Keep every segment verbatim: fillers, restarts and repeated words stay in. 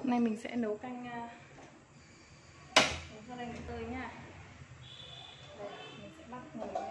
Hôm nay mình sẽ nấu canh nấu rau đay tươi nha. Đây, mình sẽ bắt nồi lên.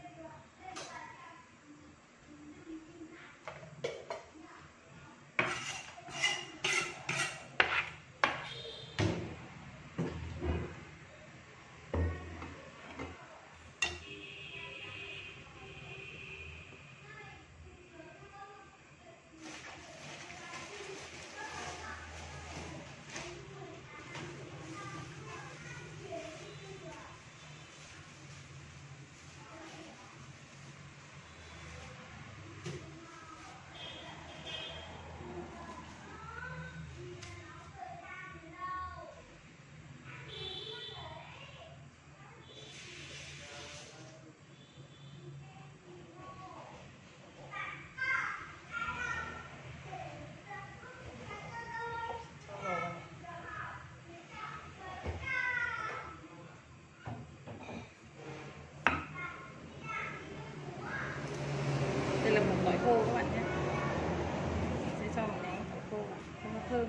Đây là một tỏi khô các bạn nhé. Mình sẽ cho một nhánh tỏi khô vào cho nó thơm.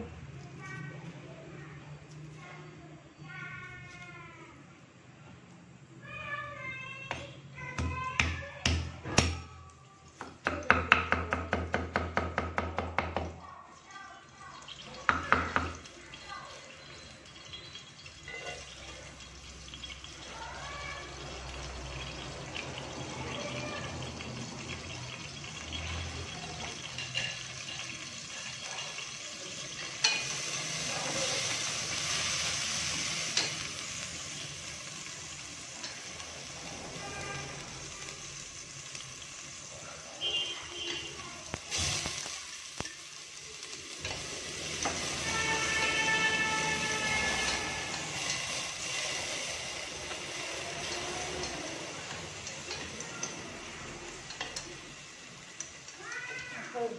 Thơm.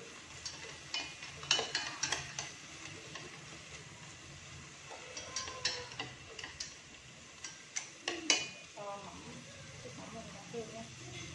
Cho mắm, chút mắm vào nó thơm nhé.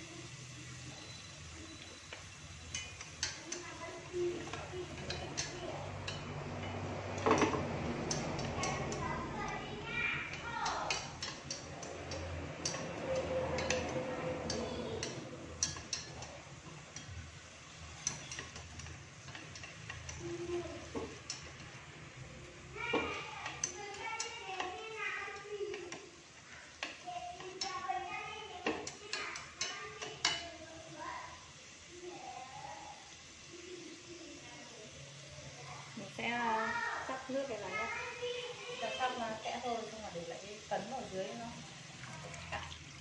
Mình sẽ chắc nước cái này nhé. Chắc chắc là kẽ thôi, không là để lại cái cấn ở dưới nó cặn.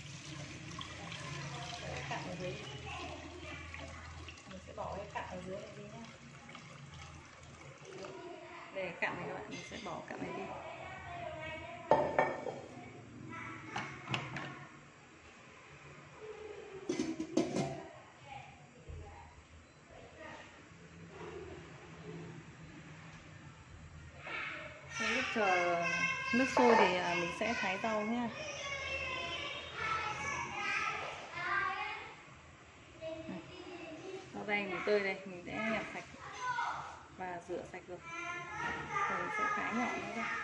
Để cặn ở dưới. Mình sẽ bỏ cái cặn ở dưới này đi nhé. Để cặn này các bạn, mình sẽ bỏ cặn này đi. Sau lúc chờ nước sôi thì mình sẽ thái rau nha. Rau đay mình tươi đây, mình sẽ nhặt sạch và rửa sạch rồi. Rồi mình sẽ thái nhỏ nó ra.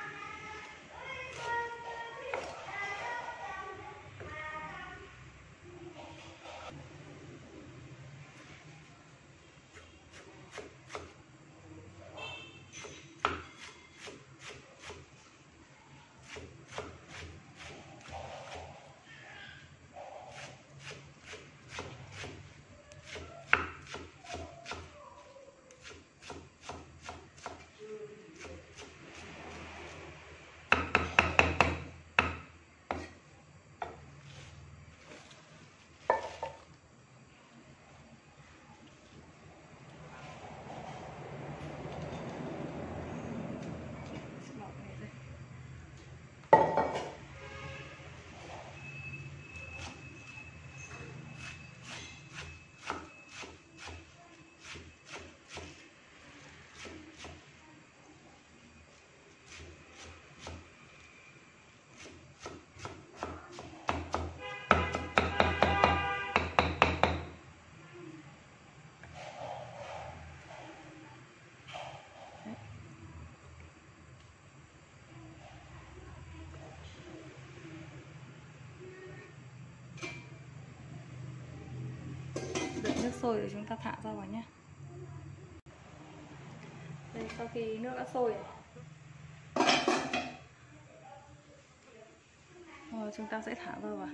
sôi rồi chúng ta thả ra vào nhé. Đây, sau khi nước đã sôi rồi chúng ta sẽ thả vào vào.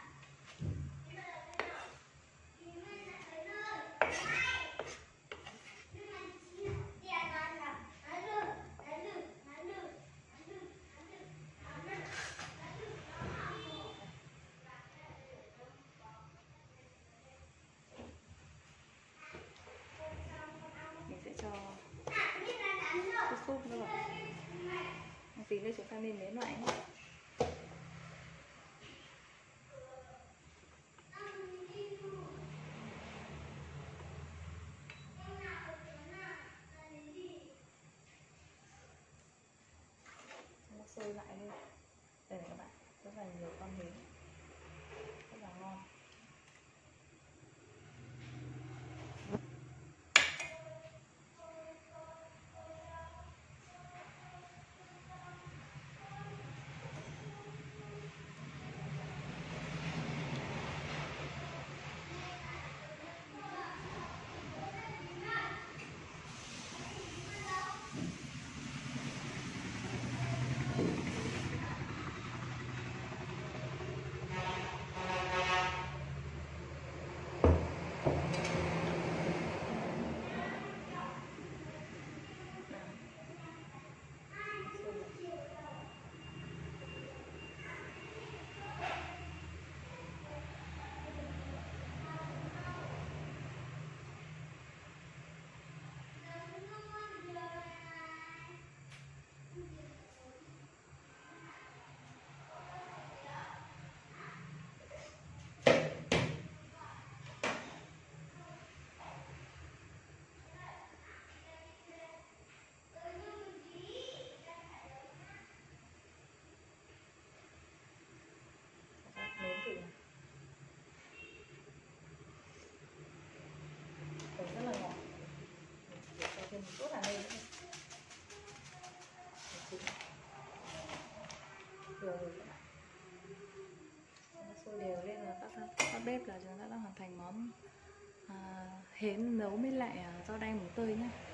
Mình sẽ cho chút súp nữa vào. Một tí nữa chúng ta nên nếm lại nhé. Nó sôi lại đi. Đây này các bạn, rất là nhiều con nến, rất là ngon. Nếm thử này. Còn rất là ngọt. Để cho thêm một chút là đây nữa. Vừa rồi các bạn. Nó sôi đều lên là tắt tắt bếp là chúng ta đã hoàn thành món à, hến nấu với lại rau đay mùng tơi nhé.